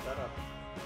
Shut up.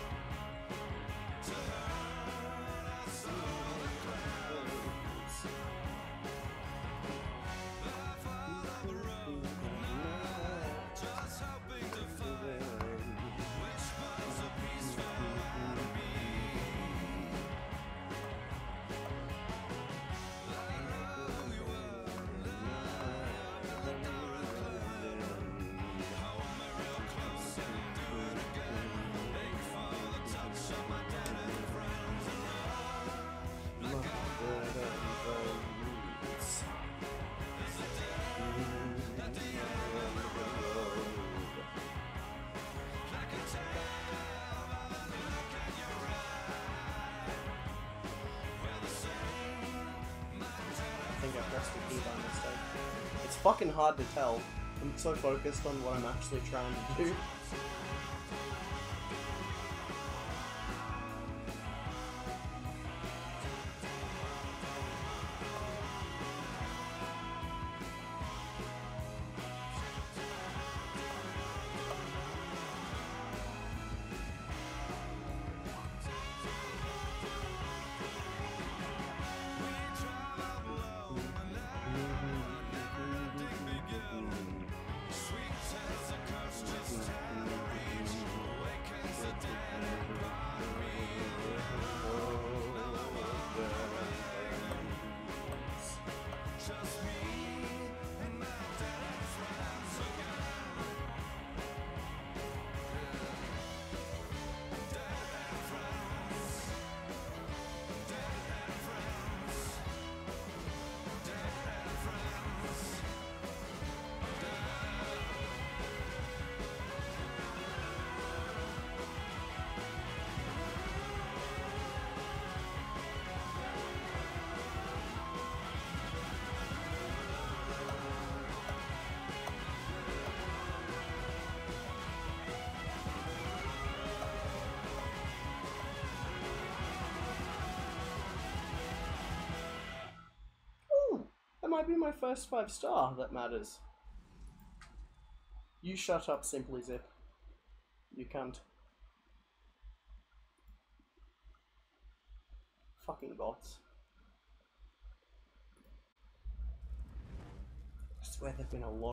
I think I pressed the key by mistake. It's fucking hard to tell. I'm so focused on what I'm actually trying to do. That might be my first 5-star that matters. You shut up, Simply Zip. You cunt. Fucking bots. I swear there've been a lot